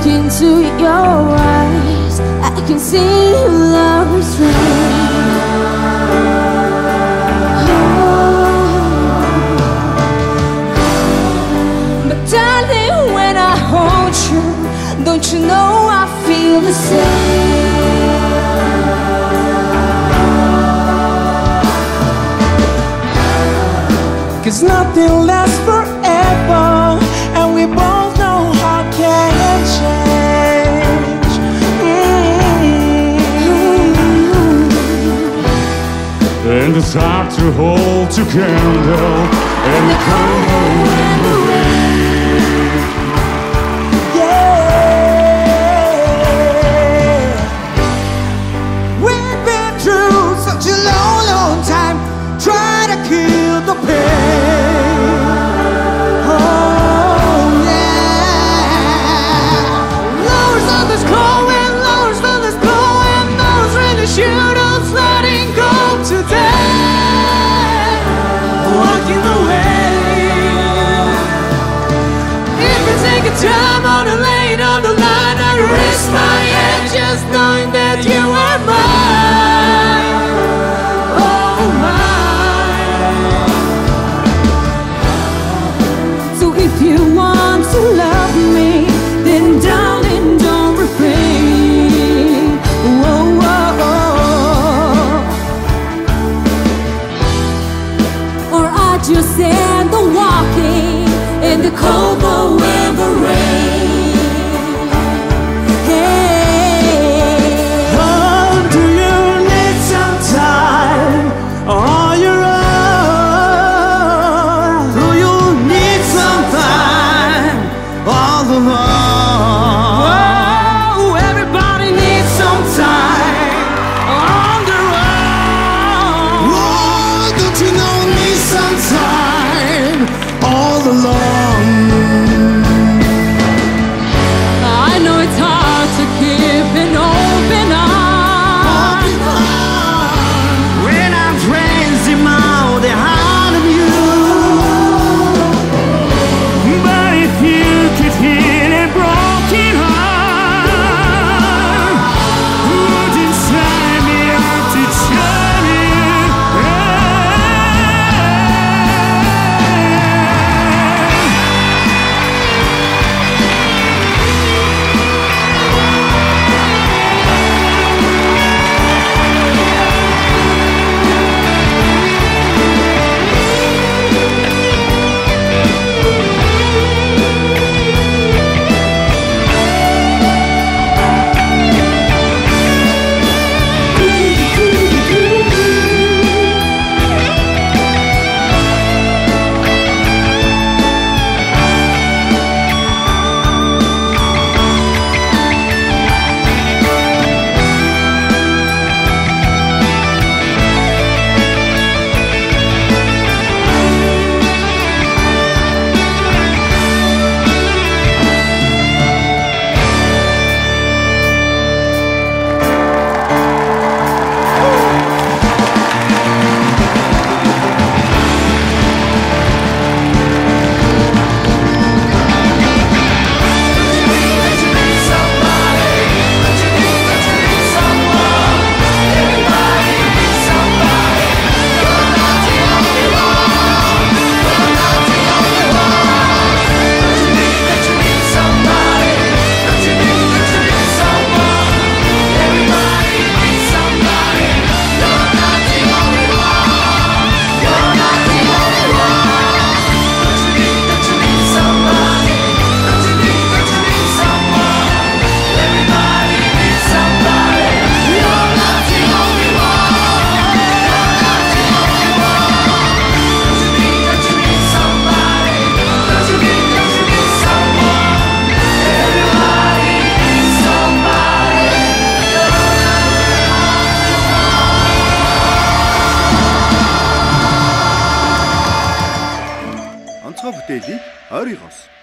look into your eyes, I can see love's rain. But darling, when I hold you, don't you know I feel the same? 'Cause nothing lasts forever, and we both know how can change. And it's hard to hold a candle in the cold and the rain. Yeah, we've been through such a long, long time, trying to kill the pain. Oh yeah, lost on this cold and lost on this cold and those really shadows letting go today. Walking away. If you take a time on the lane, on the line, I risk my head just knowing that you are mine. Oh mine. So if you want to love me, then darling, don't refrain. Whoa, whoa, whoa. Or I just end the walking in the cold November rain. Hey. Oh, do you need some time on your own? Do you need some time all alone? Oh, everybody needs some time on their own. Oh, don't you know need some time all alone? I know it's hard to keep an open eye. When I'm crazy, mouth they heart of you. But if you could heal a broken heart, wouldn't sign me up to charm you? онцгой бүтээлийг ойрын хос